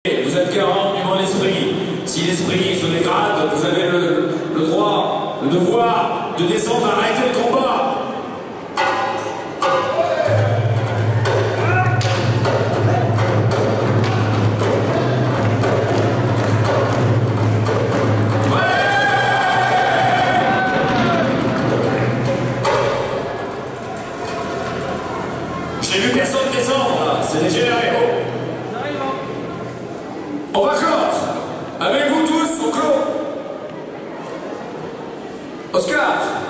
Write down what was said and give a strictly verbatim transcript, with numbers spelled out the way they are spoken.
Vous êtes quarante dans l'esprit. Si l'esprit se dégrade, vous avez le, le droit, le devoir de descendre, arrêter le combat. J'ai vu personne descendre là, c'est dégénéré. On va clore. Avec vous tous, on clôt. Oscar.